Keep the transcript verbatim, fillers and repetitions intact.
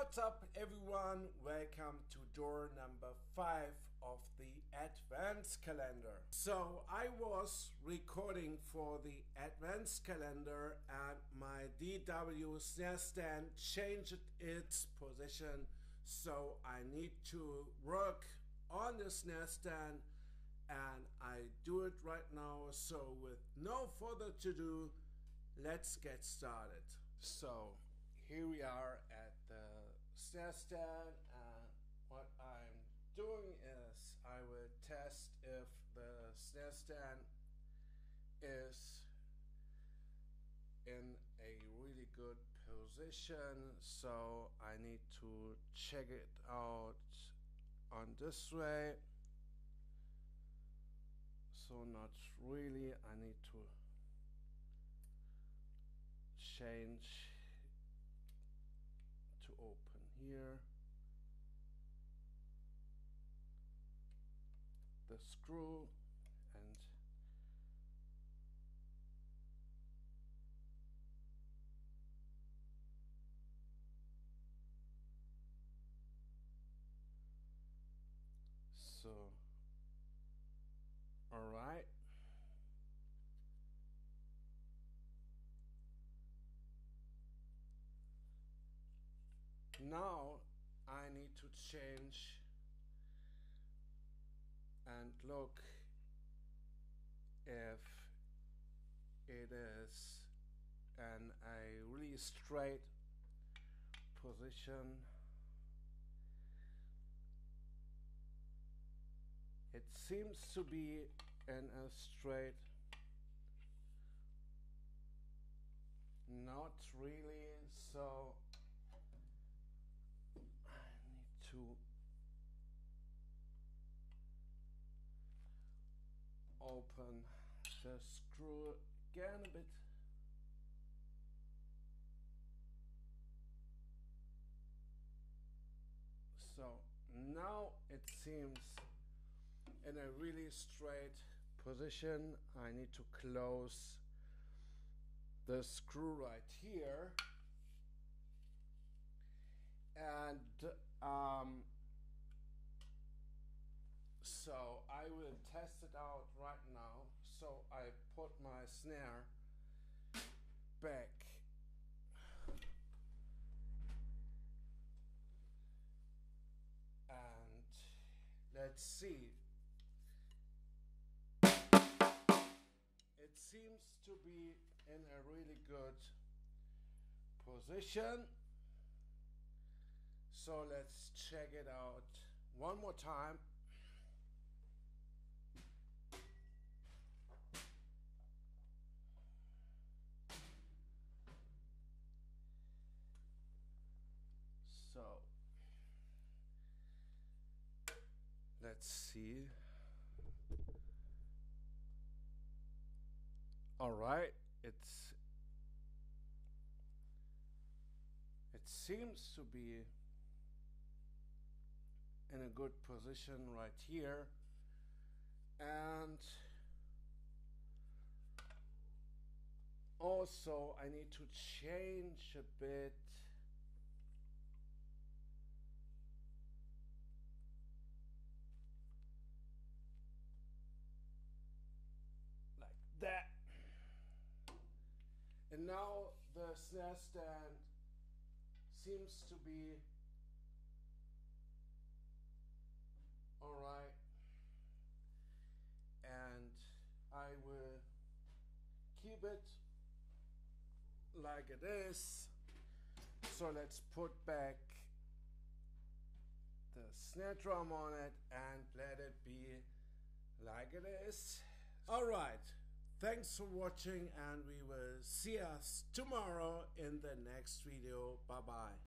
What's up everyone, welcome to door number five of the Adventscalendar. So I was recording for the Adventscalendar and my D W snare stand changed its position, so I need to work on the snare stand and I do it right now. So with no further to do, let's get started. So here we are at the snare stand, and what I'm doing is I will test if the snare stand is in a really good position. So I need to check it out on this way. So not really, I need to change to open here the screw and so all right. Now I need to change and look if it is in a really straight position. It seems to be in a straight, not really, so I need to open the screw again a bit. So now it seems in a really straight position. I need to close the screw right here, and um, so I will test it out right now. So I put my snare back and let's see. It seems to be in a really good position. So let's check it out one more time. So let's see. All right, it's it seems to be in a good position right here, and also I need to change a bit like that. And now the snare stand seems to be all right, and I will keep it like it is. So let's put back the snare drum on it and let it be like it is. All right. Thanks for watching, and we will see us tomorrow in the next video. Bye bye.